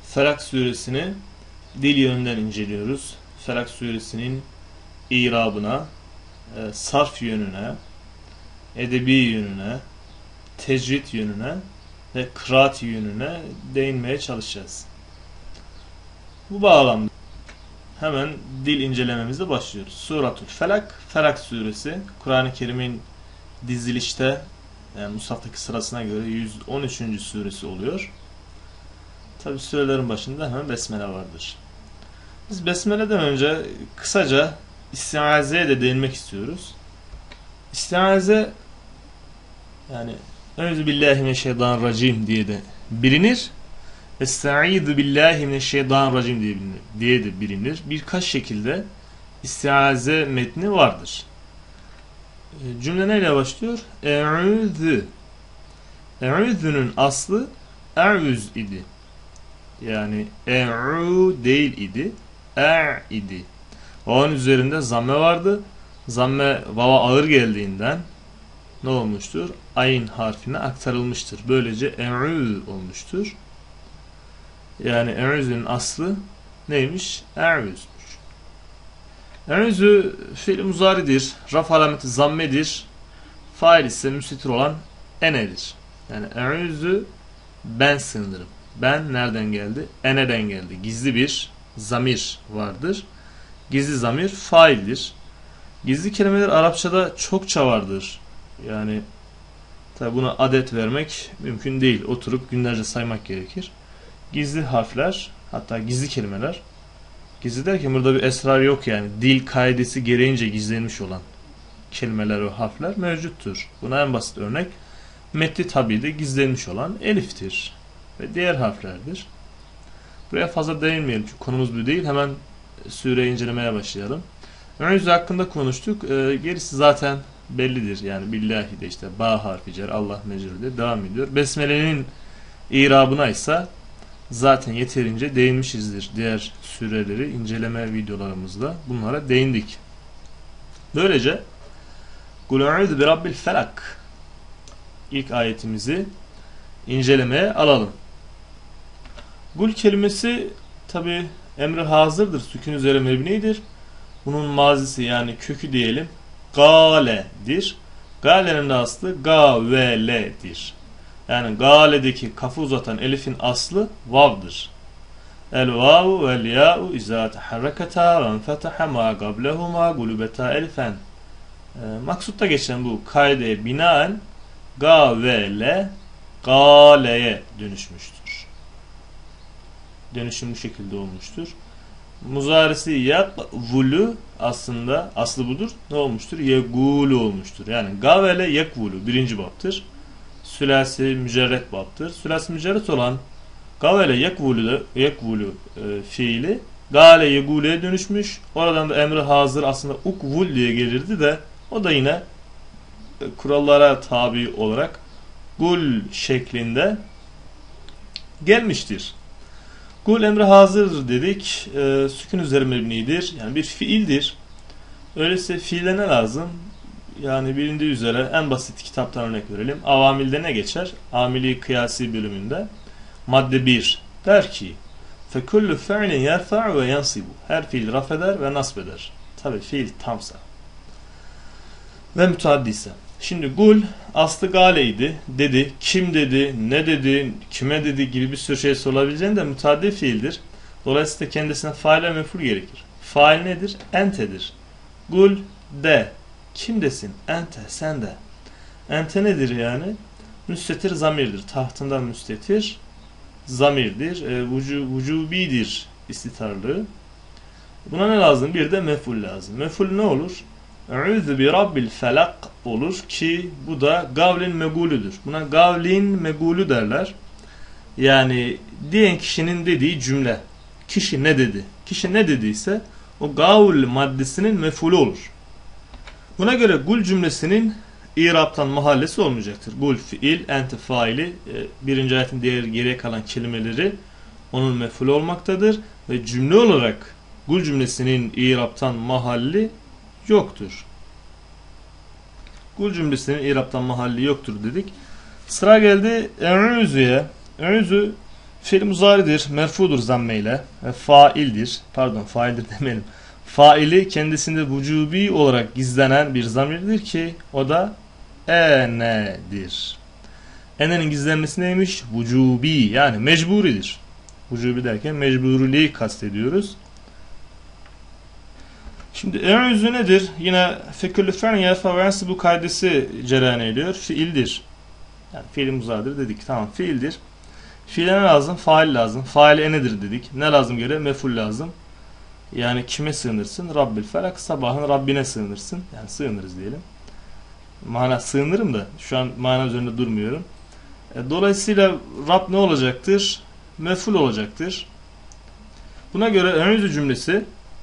Felak suresini dil yönünden inceliyoruz. Felak suresinin irabına, sarf yönüne, edebi yönüne, tecvid yönüne ve kıraat yönüne değinmeye çalışacağız. Bu bağlamda hemen dil incelememizle başlıyoruz. Suratul Felak, Felak suresi, Kur'an-ı Kerim'in dizilişte, yani Musaf'taki sırasına göre 113. suresi oluyor. Tabi surelerin başında hemen Besmele vardır. Biz Besmele'den önce kısaca İstiaze'ye de değinmek istiyoruz. İstiaze, yani Euzubillahimineşşeytanirracim diye de bilinir. Estaizu billahi mineşşeytanirracim diye de bilinir. Birkaç şekilde istiaze metni vardır. Cümle neyle başlıyor? E'udhu. E'udhu'nun aslı e'uz idi. Yani e'u değil idi. E' idi. Vav'ın üzerinde zamme vardı. Zamme vava ağır geldiğinden ne olmuştur? Ayn harfine aktarılmıştır. Böylece e'u olmuştur. Yani e'uz'un aslı neymiş? E'uz'muş. E'uzu fiil muzaridir. Raf alameti zammedir. Fail ise müstetir olan enedir. Yani e'uzu ben sığınırım. Ben nereden geldi? Ene'den geldi. Gizli bir zamir vardır. Gizli zamir faildir. Gizli kelimeler Arapçada çokça vardır. Yani tabi buna adet vermek mümkün değil. Oturup günlerce saymak gerekir. Gizli harfler, hatta gizli kelimeler. Gizli derken burada bir esrar yok yani. Dil kaidesi gereğince gizlenmiş olan kelimeler ve harfler mevcuttur. Buna en basit örnek metni tabi de gizlenmiş olan eliftir ve diğer harflerdir. Buraya fazla değinmeyelim çünkü konumuz bu değil. Hemen sureyi incelemeye başlayalım. Eûzü hakkında konuştuk. Gerisi zaten bellidir. Yani billahi de işte ba harfi cer, Allah mecrurde devam ediyor. Besmele'nin irabına ise zaten yeterince değinmişizdir. Diğer sureleri inceleme videolarımızda bunlara değindik. Böylece Kul eûzü bi rabbil felak ilk ayetimizi incelemeye alalım. Kul kelimesi tabi emri hazırdır. Sükun üzere mebnidir. Bunun mazisi yani kökü diyelim gale'dir. Gale'nin de aslı gavele'dir. Yani gale'deki kafı uzatan elifin aslı vav'dır. El vavu vel ya'u izâ teharreketâ ve enfetaha ma qablehuma gulubeta elifen. Maksutta geçen bu kaideye binaen gavele gale'ye dönüşmüştür. Dönüşüm bu şekilde olmuştur. Muzarisi yakvulu aslında aslı budur. Ne olmuştur? Yegulu olmuştur. Yani gavele yekvulu birinci baptır. Sülasi mücerret baptır. Sülasi mücerret olan gavele yekvulu fiili gale yegulu'ya dönüşmüş. Oradan da emri hazır aslında ukvul diye gelirdi de o da yine kurallara tabi olarak gul şeklinde gelmiştir. Kul emri hazırdır dedik. Sükun üzeri mebnidir. Yani bir fiildir. Öyleyse fiile ne lazım? Yani bilindiği üzere en basit kitaptan örnek verelim. Avamilde ne geçer? Amili kıyasi bölümünde. Madde 1 der ki فَكُلُّ فَعْلٍ يَرْفَعُ وَيَنْصِبُ Her fiil rafeder ve nasbeder. Tabi fiil tamsa ve müteaddiyse. Şimdi gul aslı galeydi, dedi, kim dedi, ne dedi, kime dedi gibi bir sürü şey sorulabileceğinde müteaddi fiildir. Dolayısıyla kendisine fail ve mef'ul gerekir. Fail nedir? Entedir. Gul de, kim desin? Ente, sen de. Ente nedir yani? Müstetir zamirdir. Tahtından müstetir zamirdir. Vücubidir istitarlığı. Buna ne lazım? Bir de mef'ul lazım. Mef'ul ne olur? Eûzü bi rabbil felak olur ki bu da gavlin megulüdür. Buna gavlin megulü derler. Yani diyen kişinin dediği cümle. Kişi ne dedi? Kişi ne dediyse o gavl maddesinin mef'ulü olur. Buna göre gul cümlesinin İrab'tan mahallesi olmayacaktır. Gul fiil, ente faili, birinci ayetin diğer geriye kalan kelimeleri onun mef'ulü olmaktadır. Ve cümle olarak gul cümlesinin İrab'tan mahalli yoktur. Kul cümlesinin İrab'tan mahalli yoktur dedik. Sıra geldi Eûzü'ye. Eûzü Fiil muzaridir, merfudur zammeyle ve faildir. Pardon, faildir demeyelim. Faili kendisinde vücubi olarak gizlenen bir zamirdir ki o da enedir. Enenin gizlenmesi neymiş? Vücubi, yani mecburidir. Vücubi derken mecburiliği kastediyoruz. Şimdi e'ûzü nedir? Yine feküllü fe'niye fe'vensi bu kaidesi cereyan ediyor. Fiildir. Yani fiil muzaridir dedik. Tamam, fiildir. Fiile ne lazım? Fail lazım. Fail enedir dedik. Ne lazım göre? Meful lazım. Yani kime sığınırsın? Rabbil felak. Sabahın Rabbine sığınırsın. Yani sığınırız diyelim. Mana sığınırım da şu an mana üzerinde durmuyorum. Dolayısıyla Rab ne olacaktır? Meful olacaktır. Buna göre e'ûzü cümlesi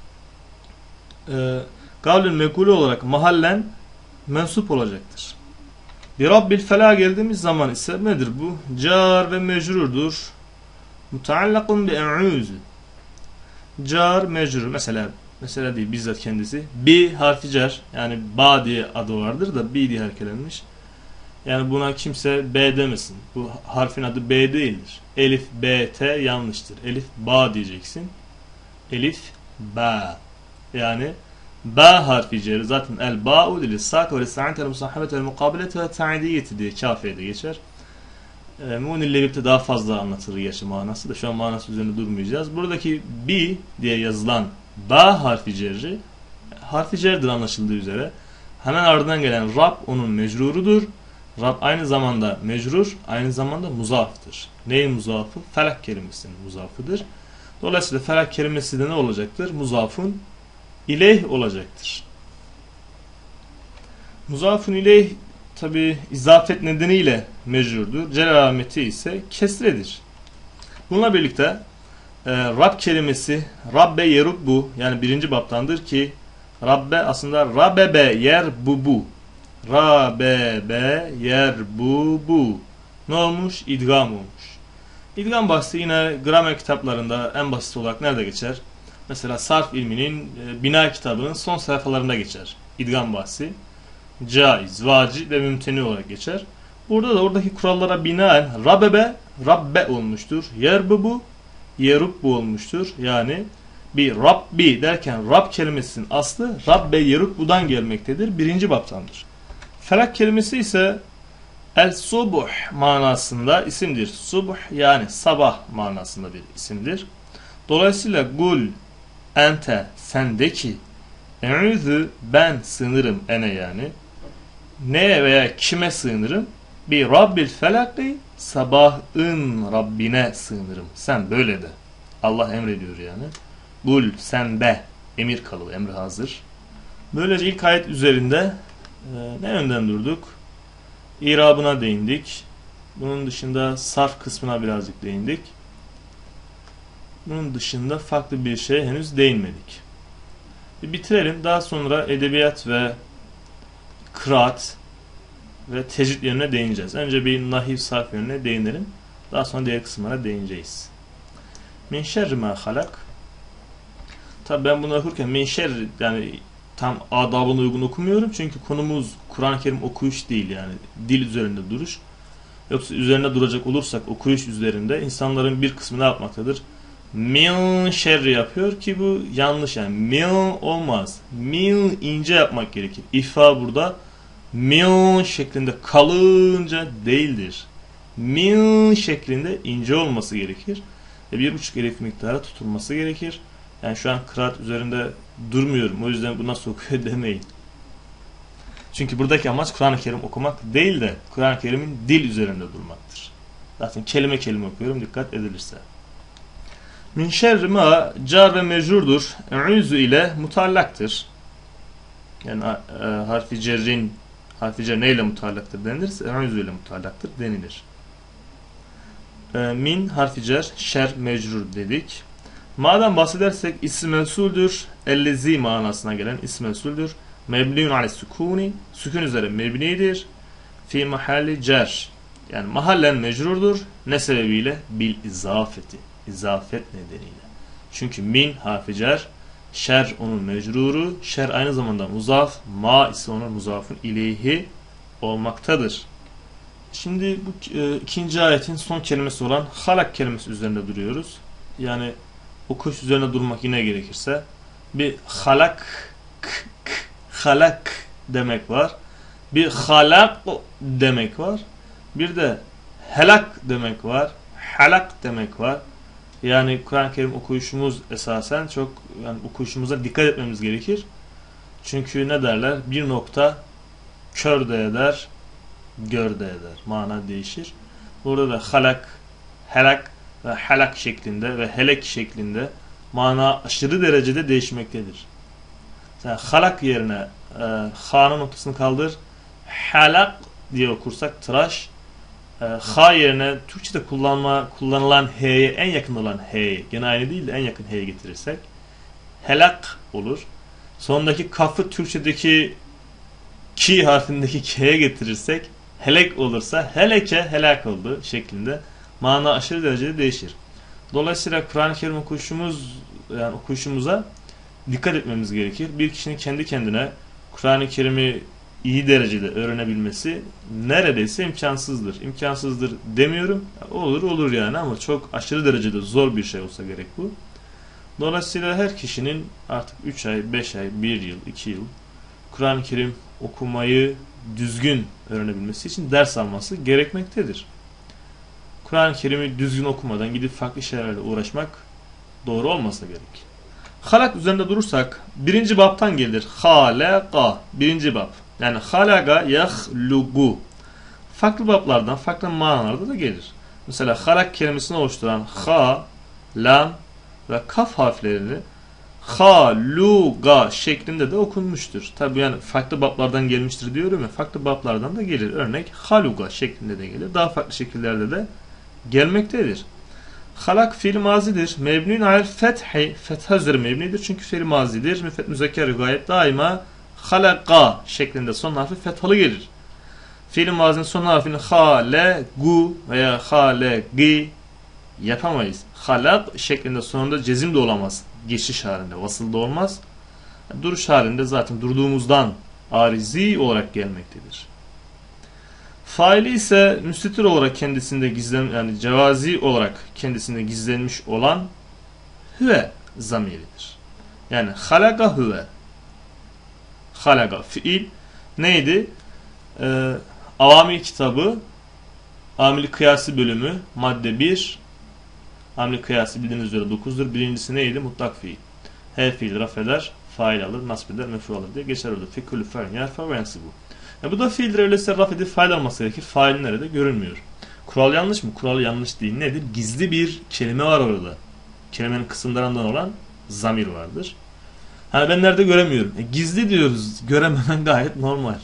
kavlün mekulü olarak mahallen mensup olacaktır. Bir Rabbil felak geldiğimiz zaman ise nedir bu? Car ve mecrurdur. Mutaallakun bi e'ûzü. Car mecrur. Mesela değil, bizzat kendisi. Bi harfi car. Yani ba diye adı vardır da bi diye harekelenmiş. Yani buna kimse B demesin. Bu harfin adı B değildir. Elif, B, T yanlıştır. Elif, ba diyeceksin. Elif, ba. Yani ba harfi ceri. Zaten el ba'u dili sak ve lisa'nte el musahhabete el mukabilete ve ta'idiyeti diye kafiyede geçer. Munille birlikte daha fazla anlatılır gerçi manası da. Şu an manası üzerinde durmayacağız. Buradaki bi diye yazılan ba harfi cerri harfi cerdir anlaşıldığı üzere. Hemen ardından gelen Rab onun mecrurudur. Rab aynı zamanda mecrur, aynı zamanda muzaftır. Neyin muzafı? Felak kelimesinin muzafıdır. Dolayısıyla felak kelimesi de ne olacaktır? Muzafun ileyh olacaktır. Muzafun ileyh tabi izafet nedeniyle mecrurdur. Celal alameti ise kesredir. Bununla birlikte Rab kelimesi Rabbe yerubbu, yani birinci baptandır ki Rabbe aslında Rabebe yerbubu. Rabebe yerbubu. Ne olmuş? İdgam olmuş. İdgam bahsi yine gramer kitaplarında en basit olarak nerede geçer? Mesela sarf ilminin bina kitabının son sayfalarında geçer. İdgam bahsi. Caiz, vacip ve mümteni olarak geçer. Burada da oradaki kurallara binaen Rabebe, Rabbe olmuştur. Yerbubu, Yerubbu olmuştur. Yani bir Rabbi derken Rab kelimesinin aslı Rabbe Yerubbu'dan gelmektedir. Birinci baptandır. Felak kelimesi ise el-subuh manasında isimdir. Subuh yani sabah manasında bir isimdir. Dolayısıyla gul, ente, sendeki, e'ûzü ben sığınırım ene yani. Neye veya kime sığınırım? Bir Rabbil felaki, sabahın Rabbine sığınırım. Sen böyle de. Allah emrediyor yani. Gul, sen de. Emir kalıbı, emri hazır. Böylece ilk ayet üzerinde ne yönden durduk? İrabına değindik. Bunun dışında sarf kısmına birazcık değindik. Bunun dışında farklı bir şeye henüz değinmedik. Bitirelim. Daha sonra edebiyat ve kıraat ve tecvid yönüne değineceğiz. Önce bir nahiv sarf yönüne değinelim. Daha sonra diğer kısımlara değineceğiz. Min şerri ma halak. Tabi ben bunu okurken min şerri yani tam adabına uygun okumuyorum. Çünkü konumuz Kur'an-ı Kerim okuyuş değil yani. Dil üzerinde duruş. Yoksa üzerinde duracak olursak okuyuş üzerinde insanların bir kısmı ne yapmaktadır? Min şerri yapıyor ki bu yanlış yani. Min olmaz. Min ince yapmak gerekir. İfa burada min şeklinde kalınca değildir. Min şeklinde ince olması gerekir. Ve 1,5 elif miktarı tutulması gerekir. Yani şu an kıraat üzerinde durmuyorum. O yüzden bu nasıl okuyor demeyin. Çünkü buradaki amaç Kur'an-ı Kerim okumak değil de Kur'an-ı Kerim'in dil üzerinde durmaktır. Zaten kelime kelime okuyorum dikkat edilirse. Min şerri ma car ve mecrurdur. E'ûzü ile mutallaktır. Yani harfi cer neyle mutallaktır denilirse e'ûzü ile mutallaktır denilir. Min harfi cer, şer mecrur dedik. Ma'dan bahsedersek isim mensuldür. Ellezi manasına gelen isim mensuldür. Mebniun ale sükuni, sükun üzere mebnidir. Fi mahalli cer, yani mahallen mecrurdur. Ne sebebiyle? Bil izafeti, izafet nedeniyle. Çünkü min harfi cer, şer onun mecruru, şer aynı zamanda muzaf, ma ise onun muzafın ileyhi olmaktadır. Şimdi bu ikinci ayetin son kelimesi olan halak kelimesi üzerinde duruyoruz. Yani okuş üzerine durmak yine gerekirse bir halak halak demek var. Bir halak demek var. Bir de helak demek var. Halak demek var. Yani Kur'an-ı Kerim okuyuşumuz esasen çok, yani okuyuşumuza dikkat etmemiz gerekir. Çünkü ne derler? Bir nokta kör de eder, gör de eder. Mana değişir. Burada da halak, helak ve halak şeklinde ve helek şeklinde mana aşırı derecede değişmektedir. Yani halak yerine ha'nın noktasını kaldır, halak diye okursak tıraş, ha yerine Türkçe'de kullanılan h'ye en yakın olan h'ye, gene aynı değil de en yakın h'ye getirirsek helak olur. Sondaki kafı Türkçedeki ki harfindeki k'ye getirirsek helek olursa heleke helak oldu şeklinde mana aşırı derecede değişir. Dolayısıyla Kur'an-ı Kerim okuyuşumuza dikkat etmemiz gerekir. Bir kişinin kendi kendine Kur'an-ı Kerim'i iyi derecede öğrenebilmesi neredeyse imkansızdır. İmkansızdır demiyorum. Olur yani, ama çok aşırı derecede zor bir şey olsa gerek bu. Dolayısıyla her kişinin artık 3 ay, 5 ay, 1 yıl, 2 yıl Kur'an-ı Kerim okumayı düzgün öğrenebilmesi için ders alması gerekmektedir. Kur'an-ı Kerim'i düzgün okumadan gidip farklı şeylerle uğraşmak doğru olmasa gerek. Halak üzerinde durursak birinci babtan gelir. Halaka. Birinci bab. Yani halaka yahlugu. Farklı bablardan, farklı manalarda da gelir. Mesela halak kelimesini oluşturan ha, lam ve kaf harflerini haluga şeklinde de okunmuştur. Tabi yani farklı bablardan gelmiştir diyorum ya, farklı bablardan da gelir. Örnek haluga şeklinde de gelir. Daha farklı şekillerde de gelmektedir. Halak fiil mazidir. Mebnun alel fethi. Fetha üzeri mebnidir. Çünkü fiil mazidir. Müfret müzekker gayet daima halaka şeklinde son harfi fethalı gelir. Fiil mazinin son harfini halegu veya halegi yapamayız. Halak şeklinde sonunda cezim de olamaz. Geçiş halinde, vasıl da olmaz. Duruş halinde zaten durduğumuzdan arizi olarak gelmektedir. Faili ise müstetir olarak kendisinde yani cevazi olarak kendisinde gizlenmiş olan hüve zamiridir. Yani halaka hüve. Halaka fiil neydi? Avamil kitabı amil kıyası bölümü madde 1. Amil kıyası bildiğiniz üzere 9'dur. Birincisi neydi? Mutlak fiil. Her fiil raf eder, fail alır, nasb eder, mef'ul alır diye geçer orada. Fikulü fe'l yerfa ve yensibu. Bu da fiildir, öyleyse raf edip fail alması gerekir. Fail nerede? Görünmüyor. Kural yanlış mı? Kural yanlış değil. Nedir? Gizli bir kelime var orada. Kelimenin kısımlarından olan zamir vardır. Hani ben nerede göremiyorum? Gizli diyoruz. Görememen gayet normal.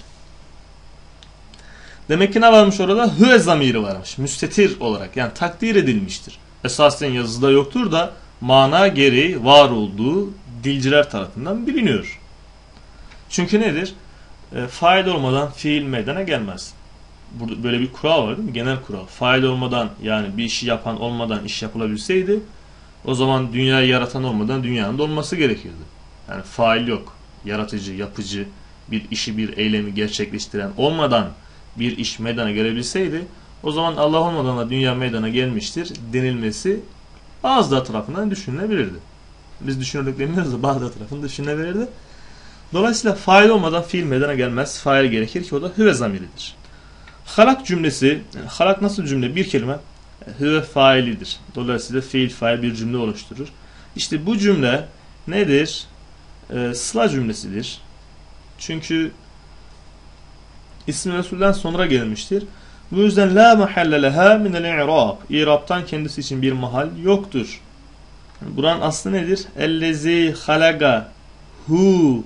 Demek ki ne varmış orada? Hüve zamiri varmış. Müstetir olarak. Yani takdir edilmiştir. Esasen yazıda yoktur da mana gereği var olduğu dilciler tarafından biliniyor. Çünkü nedir? Fail olmadan fiil meydana gelmez. Burada böyle bir kural var değil mi? Genel kural. Fail olmadan, yani bir işi yapan olmadan iş yapılabilseydi, o zaman dünyayı yaratan olmadan dünyanın da olması gerekirdi. Yani fail yok. Yaratıcı, yapıcı, bir işi, bir eylemi gerçekleştiren olmadan bir iş meydana gelebilseydi, o zaman Allah olmadan da dünya meydana gelmiştir denilmesi bazıları tarafından düşünülebilirdi. Biz düşünürdük demiyoruz da bazıları tarafından düşünülebilirdi. Dolayısıyla fail olmadan fiil meydana gelmez. Fail gerekir ki o da hüve zamiridir. Halak cümlesi, yani halak nasıl cümle? Bir kelime hüve failidir. Dolayısıyla fiil fail bir cümle oluşturur. İşte bu cümle nedir? Sıla cümlesidir. Çünkü İsmi Resul'den sonra gelmiştir. Bu yüzden la mahalle leha minel i'rab. İrab'tan kendisi için bir mahal yoktur. Yani buranın aslı nedir? Ellezi halaga hu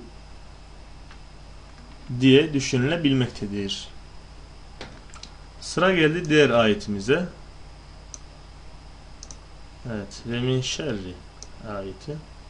diye düşünülebilmektedir. Sıra geldi diğer ayetimize. Evet. Ve min şerri ayeti.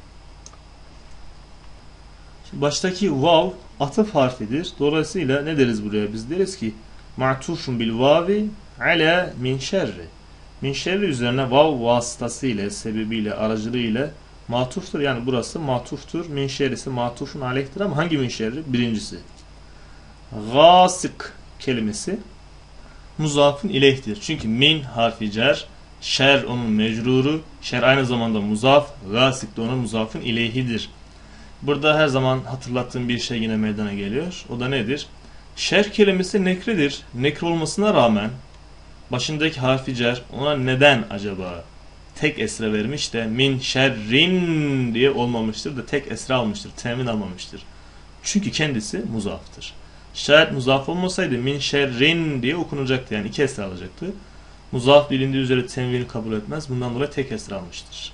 Şimdi baştaki vav atıf harfidir. Dolayısıyla ne deriz buraya? Biz deriz ki ma'tufun bil vavi ala min şerri. Min şerri üzerine vav vasıtasıyla, sebebiyle, aracılığıyla matuftur. Yani burası matuftur. Min şerri ise matufun aleyhtir, ama hangi min şerri? Birincisi. Gâsık kelimesi. muzafın ileyhtir. Çünkü min harfi cer, şer onun mecruru, şer aynı zamanda muzaf, gasik de onun muzafın ileyhidir. Burada her zaman hatırlattığım bir şey yine meydana geliyor. O da nedir? Şer kelimesi nekredir. Nekre olmasına rağmen başındaki harfi cer ona neden acaba tek esre vermiş de min şerrin diye olmamıştır da tek esre almıştır, temin almamıştır. Çünkü kendisi muzaftır. Şayet muzaf olmasaydı min şerrin diye okunacaktı, yani iki esre alacaktı. Muzaf bilindiği üzere tenvini kabul etmez. Bundan dolayı tek esre almıştır.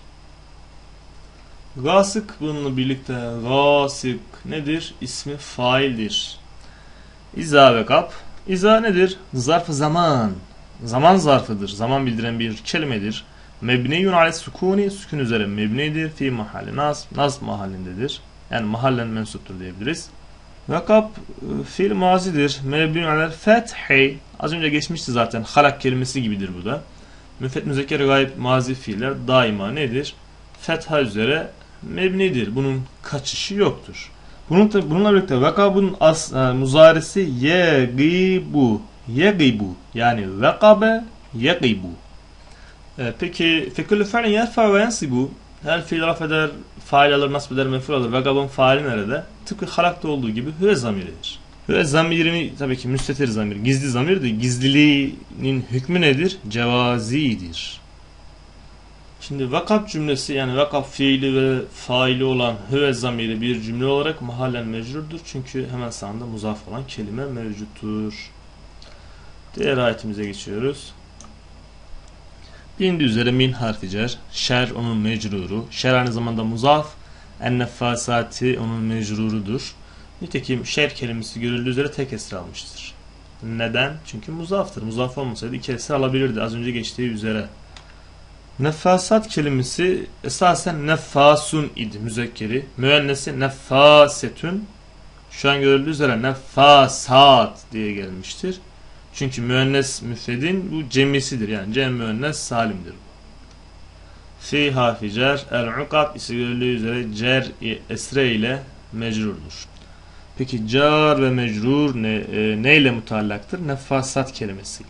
Gasık bununla birlikte gasık nedir? İsmi faildir. İza ve kap. İza nedir? Zarf-ı zaman. Zaman zarfıdır. Zaman bildiren bir kelimedir. Mebniyun ale sukuni. Sükun üzere mebnidir. Fi mahalli nasb. Nasb mahallindedir. Yani mahallen mensuptur diyebiliriz. Ve kap fiil mazidir. Mebniyun ale fethi. Az önce geçmişti zaten. Halak kelimesi gibidir bu da. Müfret müzekker gayb mazi fiiller daima nedir? Fetha üzere mebnidir. Bunun kaçışı yoktur. Bununla birlikte vakabın muzaresi yegibu. Yegibu. Yani vakabe yegibu. Peki fekülü fe'lin yerfa ve yensibu. Her fiil raf eder, fail alır, nasb eder, mef'ul alır. Vakabın faali nerede? Tıpkı halakta olduğu gibi hüve zamiridir. Hüve zamirini tabii ki müstetir zamir, gizli zamirdir. Gizliliğinin hükmü nedir? Cevazidir. Şimdi vakap cümlesi, yani vakap fiili ve faili olan hüve zamiri bir cümle olarak mahallen mecrurdur. Çünkü hemen sağında muzaf olan kelime mevcuttur. Diğer ayetimize geçiyoruz. Bilindiği üzere min harfi cer, şer onun mecruru, şer aynı zamanda muzaf, enneffasati onun mecrurudur. Nitekim şer kelimesi görüldüğü üzere tek esre almıştır. Neden? Çünkü muzaftır. Muzaf olmasaydı iki esre alabilirdi az önce geçtiği üzere. Neffasat kelimesi esasen neffasun idi müzekkeri. Müennesi neffasetün. Şu an görüldüğü üzere neffasat diye gelmiştir. Çünkü müennes müfredin bu cemisidir. Yani cem müennes salimdir. Fi harfi cer. El-ukab ise görüldüğü üzere cer esre ile mecrurdur. Peki car ve mecrur ne ile mutallaktır? Neffasat kelimesiyle.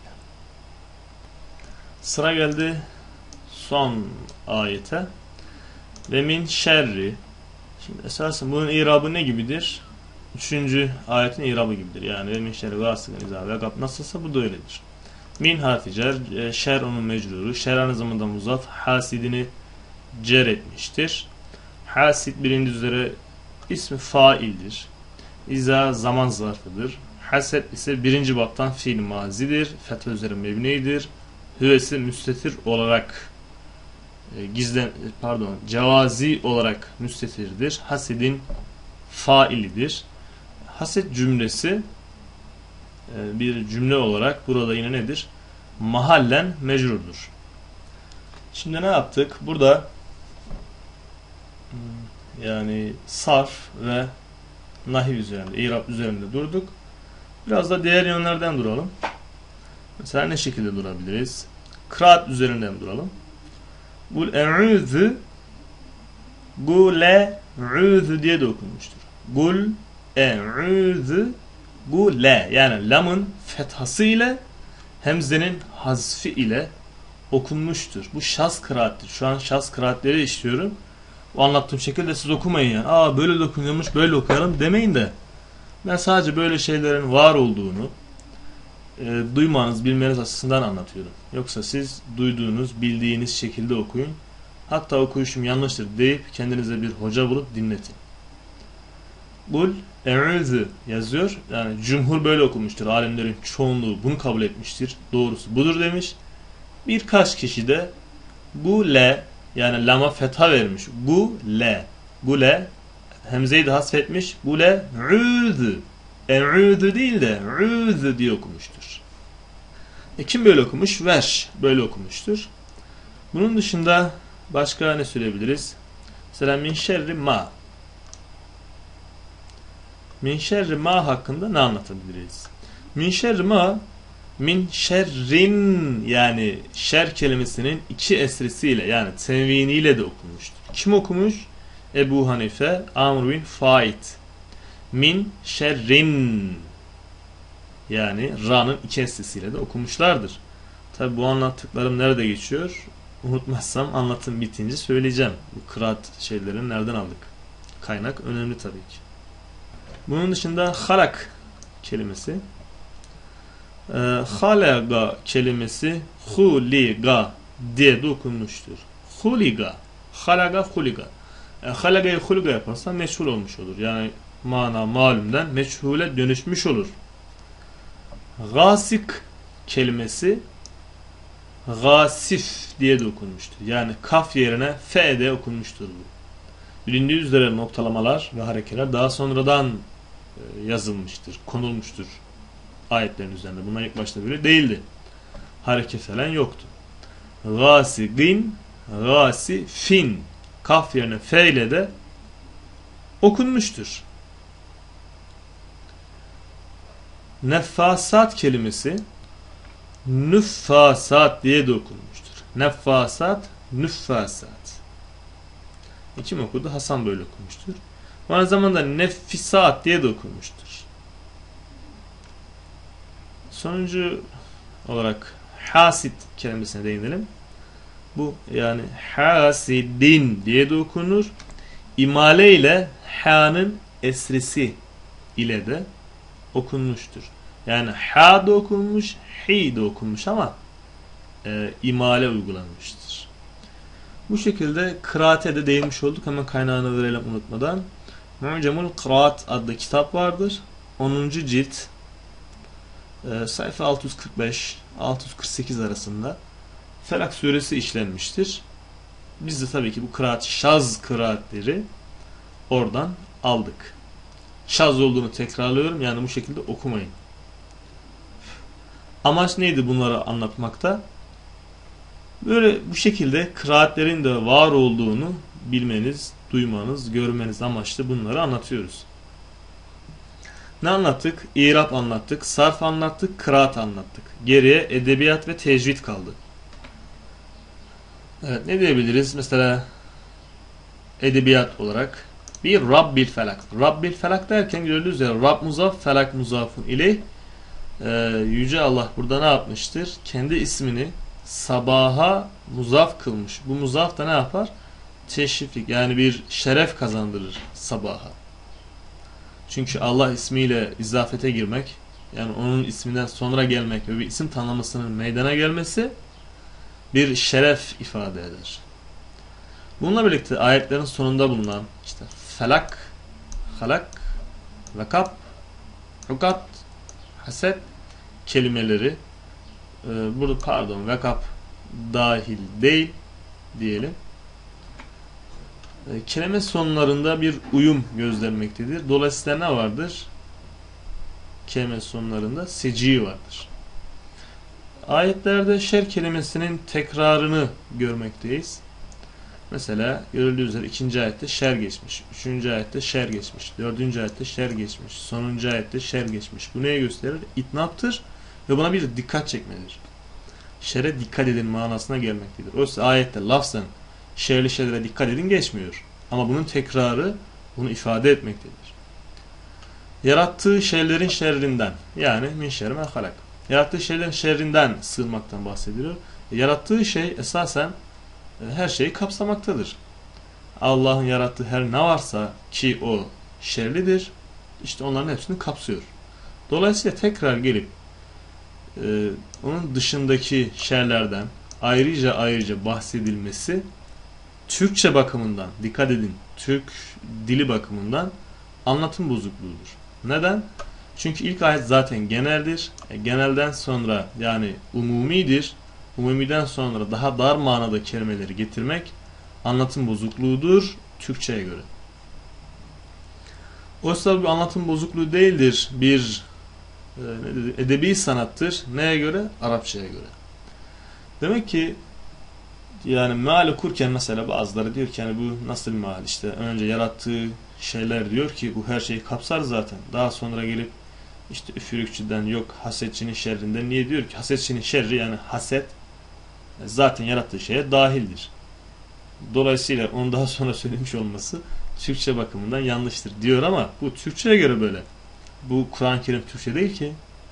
Sıra geldi son ayete. Ve min şerri. Şimdi esasen bunun irabı ne gibidir? Üçüncü ayetin irabı gibidir. Yani ve min şerri gasıkın izâ ve gab nasılsa bu da öyledir. Min harfi cer, şer onun mecruru. Şer aynı zamanda muzaf, hasidini cer etmiştir. Hasid bilindiği üzere ismi faildir. İza zaman zarfıdır. Haset ise birinci baptan fiil mazidir. Fetha üzere mebnidir. Hüvesi müstetir olarak cevazi olarak müstetirdir. Hasedin failidir. Haset cümlesi bir cümle olarak burada yine nedir? Mahallen mecrurdur. Şimdi ne yaptık? Burada yani sarf ve nahiv üzerinde, irab üzerinde durduk. Biraz da diğer yönlerden duralım. Mesela ne şekilde durabiliriz? Kıraat üzerinden duralım. Kul e'ûzü gule-'ûzü diye de okunmuştur. Kul e'ûzü gule, yani lamın fethası ile hemzenin hazfi ile okunmuştur. Bu şaz kıraattir. Şu an şaz kıraatleri işliyorum. O anlattığım şekilde siz okumayın yani. Aa böyle de okunuyormuş, böyle okuyalım demeyin de. Ben sadece böyle şeylerin var olduğunu duymanız, bilmeniz açısından anlatıyorum. Yoksa siz duyduğunuz, bildiğiniz şekilde okuyun. Hatta okuyuşum yanlıştır deyip kendinize bir hoca bulup dinletin. Kul e'ûzü yazıyor. Yani cumhur böyle okumuştur. Alimlerin çoğunluğu bunu kabul etmiştir. Doğrusu budur demiş. Birkaç kişi de gule, yani lama fetha vermiş. Gule. Gule hemzeyi de hasfetmiş. Gule ûzü. E'ûzü değil de ûzü diye okumuştur. Kim böyle okumuş? Verş böyle okumuştur. Bunun dışında başka ne söyleyebiliriz? Mesela min şerri ma. Min şerri ma hakkında ne anlatabiliriz? Min şerri ma, min şerrin, yani şer kelimesinin iki esresiyle, yani tenviniyle de okunmuştur. Kim okumuş? Ebu Hanife, Amr bin Faid. Min şerrin. Yani ra'nın iki sesiyle de okumuşlardır. Tabi bu anlattıklarım nerede geçiyor? Unutmazsam anlatım bitince söyleyeceğim. Bu kıraat şeylerini nereden aldık? Kaynak önemli tabii ki. Bunun dışında halak kelimesi. Halaga kelimesi huliga diye de okunmuştur. Huliga. Halaga huliga. Halaga'yı huliga yaparsan meçhul olmuş olur. Yani mana malumden meçhule dönüşmüş olur. Gasik kelimesi gasif diye de okunmuştur. Yani kaf yerine fe de okunmuştur bu. Bilindiği üzere noktalamalar ve harekeler daha sonradan yazılmıştır, konulmuştur ayetlerin üzerinde. Bunlar ilk başta böyle değildi. Hareket falan yoktu. Gasigin, gasifin kaf yerine fe ile de okunmuştur. Neffasat kelimesi nüffasat diye de okunmuştur. Neffasat, nüffasat. Kim okudu? Hasan böyle okumuştur. Aynı zamanda neffisat diye de okunmuştur. Sonuncu olarak hasid kelimesine değinelim. Bu yani hasidin diye de okunur. İmale ile ha'nın esresi ile de okunmuştur. Yani ha da okunmuş, hi de okunmuş ama imale uygulanmıştır. Bu şekilde kıraate de değinmiş olduk. Hemen kaynağını verelim unutmadan. Mu'cemul Kıraat adlı kitap vardır. 10. cilt sayfa 645-648 arasında Felak suresi işlenmiştir. Biz de tabii ki bu kıraat, şaz kıraatleri oradan aldık. Şaz olduğunu tekrarlıyorum. Yani bu şekilde okumayın. Amaç neydi bunları anlatmakta? Böyle bu şekilde kıraatlerin de var olduğunu bilmeniz, duymanız, görmeniz amaçlı bunları anlatıyoruz. Ne anlattık? İrab anlattık, sarf anlattık, kıraat anlattık. Geriye edebiyat ve tecvid kaldı. Evet, ne diyebiliriz? Mesela edebiyat olarak bir Rabbil Felak. Rabbil Felak derken gördüğünüz üzere Rab muzaf, Felak muzafun ileyh. Yüce Allah burada ne yapmıştır? Kendi ismini sabaha muzaf kılmış. Bu muzaf da ne yapar? Teşriflik, yani bir şeref kazandırır sabaha. Çünkü Allah ismiyle izafete girmek, yani onun isminden sonra gelmek ve bir isim tanımlamasının meydana gelmesi bir şeref ifade eder. Bununla birlikte ayetlerin sonunda bulunan işte felak, halak, vekab, hukat, haset kelimeleri burada pardon vekab dahil değil diyelim. Kelime sonlarında bir uyum gözlenmektedir. Dolayısıyla ne vardır? Kelime sonlarında seci vardır. Ayetlerde şer kelimesinin tekrarını görmekteyiz. Mesela görüldüğü üzere 2. ayette şer geçmiş, 3. ayette şer geçmiş, 4. ayette şer geçmiş, sonuncu ayette şer geçmiş. Bu neye gösterir? İtnaptır ve buna bir dikkat çekmedir. Şere dikkat edin manasına gelmektedir. Oysa ayette lafzen şerli şeylere dikkat edin geçmiyor. Ama bunun tekrarı bunu ifade etmektedir. Yarattığı şeylerin şerrinden, yani min şerri ma halak. Yarattığı şeylerin şerrinden sığınmaktan bahsediliyor. Yarattığı şey esasen her şeyi kapsamaktadır. Allah'ın yarattığı her ne varsa ki o şerlidir, işte onların hepsini kapsıyor. Dolayısıyla tekrar gelip onun dışındaki şerlerden ayrıca bahsedilmesi Türkçe bakımından, dikkat edin, Türk dili bakımından anlatım bozukluğudur. Neden? Çünkü ilk ayet zaten geneldir. Genelden sonra yani umumidir. Umumiden sonra daha dar manada kelimeleri getirmek anlatım bozukluğudur Türkçe'ye göre. Oysa bu anlatım bozukluğu değildir. Bir edebi sanattır. Neye göre? Arapçaya göre. Demek ki yani meal okurken mesela bazıları diyor ki yani bu nasıl bir meal, işte önce yarattığı şeyler diyor ki bu her şeyi kapsar zaten. Daha sonra gelip işte üfürükçüden yok hasetçinin şerrinden, niye diyor ki hasetçinin şerri yani haset zaten yarattığı şeye dahildir. Dolayısıyla onu daha sonra söylemiş olması Türkçe bakımından yanlıştır diyor ama bu Türkçe'ye göre böyle. Bu Kur'an-ı Kerim Türkçe değil ki.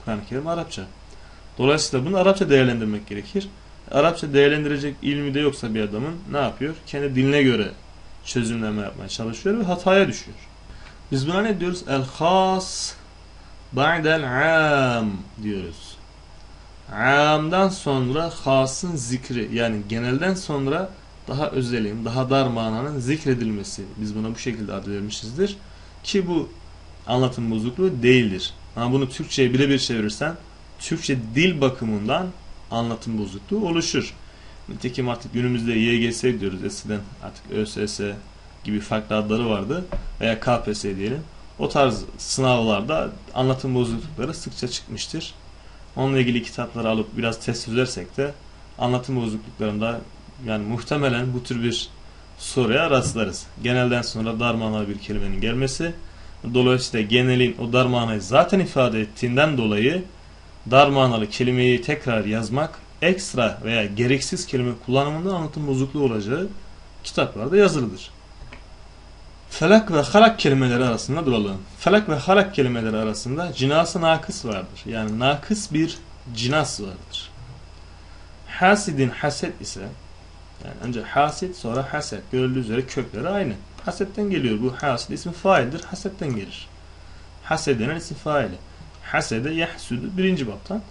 Kur'an-ı Kerim Arapça. Dolayısıyla bunu Arapça değerlendirmek gerekir. Arapça değerlendirecek ilmi de yoksa bir adamın ne yapıyor? Kendi diline göre çözümleme yapmaya çalışıyor ve hataya düşüyor. Biz buna ne diyoruz? El-has ba'del-am diyoruz. Am'dan sonra hasın zikri, yani genelden sonra daha özelin, daha dar mananın zikredilmesi. Biz buna bu şekilde ad vermişizdir. Ki bu anlatım bozukluğu değildir. Ama bunu Türkçe'ye birebir çevirirsen Türkçe dil bakımından anlatım bozukluğu oluşur. Nitekim artık günümüzde YGS diyoruz. Eskiden artık ÖSS gibi farklı adları vardı. Veya KPSS diyelim. O tarz sınavlarda anlatım bozuklukları sıkça çıkmıştır. Onunla ilgili kitapları alıp biraz test çözersek de anlatım bozukluklarında yani muhtemelen bu tür bir soruya rastlarız. Genelden sonra dar manalı bir kelimenin gelmesi, dolayısıyla genelin o dar manayı zaten ifade ettiğinden dolayı dar manalı kelimeyi tekrar yazmak ekstra veya gereksiz kelime kullanımında anlatım bozukluğu olacağı kitaplarda yazılıdır. Felak ve halak kelimeleri arasında duralım. Felak ve halak kelimeleri arasında cinası nakıs vardır. Yani nakıs bir cinas vardır. Hasidin haset ise, yani önce hasid sonra haset, görüldüğü üzere kökleri aynı. Hasetten geliyor. Bu hasid ismi faildir. Hasetten gelir. Hased denen isim faili. Hasede yahsudu birinci baptan.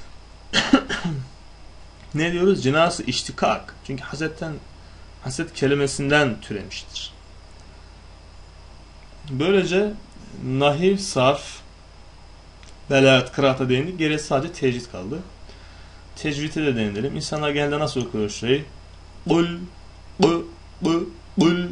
Ne diyoruz? Cinası iştikak. Çünkü haset kelimesinden türemiştir. Böylece nahiv, sarf, belaat, kıraata değindik. Geriye sadece tecvid kaldı. Tecvide de değinelim. İnsanlar genelde nasıl okuyor şeyi? Kul, bu, kul.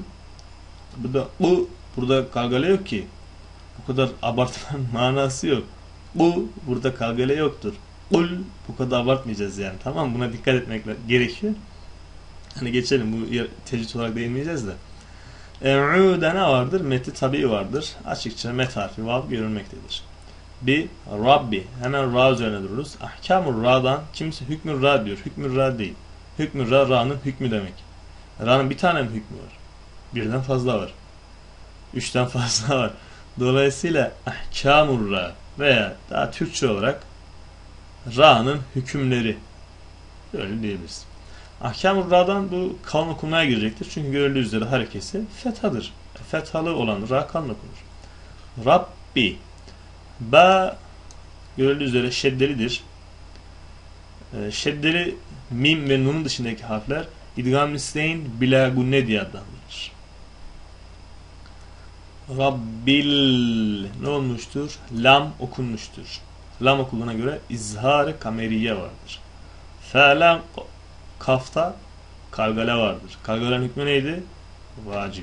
Burada kalgale yok ki. Bu kadar abartmanın manası yok. Burada kalgale yoktur. Kul, bu kadar abartmayacağız yani. Tamam, buna dikkat etmek gerekiyor. Hani geçelim, bu tecvid olarak değinmeyeceğiz de. E'u'da ne vardır? Meti tabi vardır. Açıkça met harfi vav görülmektedir. Bir Rabbi. Hemen ra üzerine dururuz. Ahkamur ra'dan kimse hükmü ra diyor. Hükmü ra değil. Hükmü ra, ra'nın hükmü demek. Ra'nın bir tane mi hükmü var? Birden fazla var. Üçten fazla var. Dolayısıyla ahkamur ra veya daha Türkçe olarak ra'nın hükümleri, böyle diyebiliriz. Ahkam-ı Ra'dan bu kalın okunmaya girecektir. Çünkü görüldüğü üzere harekesi fethadır. Fethalı olan Ra kalın okunur. Rabbi. Ba görüldüğü üzere şeddelidir. Şeddeli mim ve nunun dışındaki harfler idgam isteyin bila gunne diye adlandırılır. Rabbil ne olmuştur? Lam okunmuştur. Lam okuluna göre izhar-ı kameriye vardır. Fe'len kafta kalgale vardır. Kalgalenin hükmü neydi? Vacip.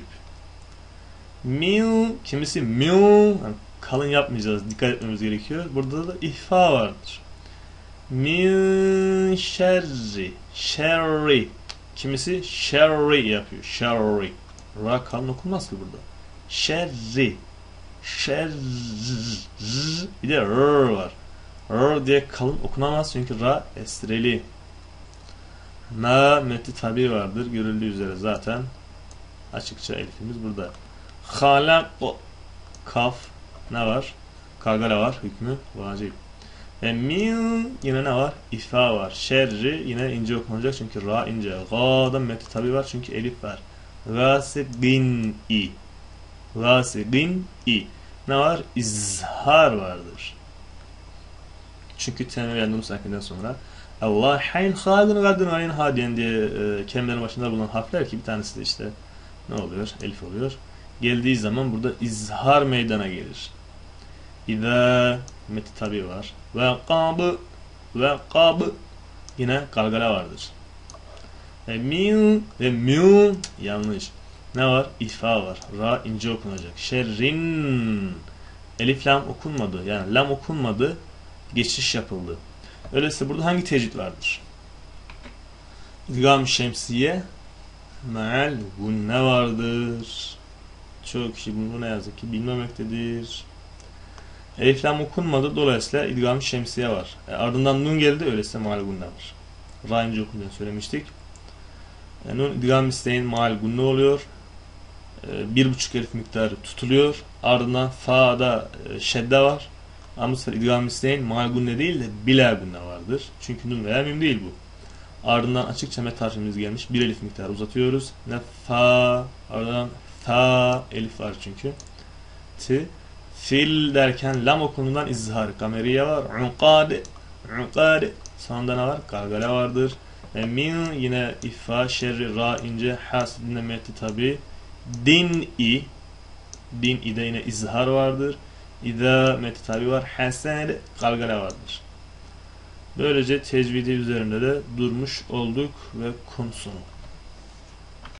Miu, kimisi miu, yani kalın yapmayacağız, dikkat etmemiz gerekiyor. Burada da ihfa vardır. Min şerri, şerri, kimisi şerri yapıyor. Şerri. Ra kalın okunmaz ki burada. Şerri, şerri, bir de r var. R diye kalın okunamaz çünkü ra esreli. Ma meti tabi vardır. Görüldüğü üzere zaten açıkça elifimiz burada. Halak kaf ne var? Kalgale var. Hükmü vacip. Min yine ne var? İfa var. Şerri yine ince okunacak çünkü ra ince. Ga'da meti tabi var çünkü elif var. Gâsibin i. Gâsibin i. Ne var? İzhar vardır. Çünkü tenvir yandım sakinden sonra Allah hayn halin gadın ayn hadiyen diye kelimelerin başında bulunan harfler ki bir tanesi de işte ne oluyor? Elif oluyor. Geldiği zaman burada izhar meydana gelir. İza meti tabi var. Ve kabı yine kalgale vardır. Min yanlış. Ne var? İfa var. Ra ince okunacak. Şerrin elif lam okunmadı. Yani lam okunmadı. Geçiş yapıldı. Öyleyse burada hangi tecvid vardır? İdgam-ı şemsiye me'al gunne vardır. Çoğu kişi bunu ne yazık ki bilmemektedir. Elif lam okunmadı. Dolayısıyla idgam-ı şemsiye var. Ardından nun geldi. Öyleyse me'al gunne var. Ra ince okunduğunu söylemiştik. Nun idgam isteyin me'al gunne oluyor. 1,5 elif miktarı tutuluyor. Ardından fa'da şedde var. Ama bu sefer idgam isteyin mal gunne değil de bila gunne vardır. Çünkü nun veya mim değil bu. Ardından açıkça met harfimiz gelmiş. Bir elif miktarı uzatıyoruz. Ne fa, ardından fa elif var çünkü. Ti. Fil derken lam okunundan izhar kameriye var. Unkade, unkade. Sonunda ne var? Gargale vardır. Ve min yine ifa, şerri, ra, ince, has dinlemeti tabi. Din-i. Din-i de yine izhar vardır. İda meti tabi var. Hasen gargale vardır. Böylece tecvidi üzerinde de durmuş olduk ve konusunu.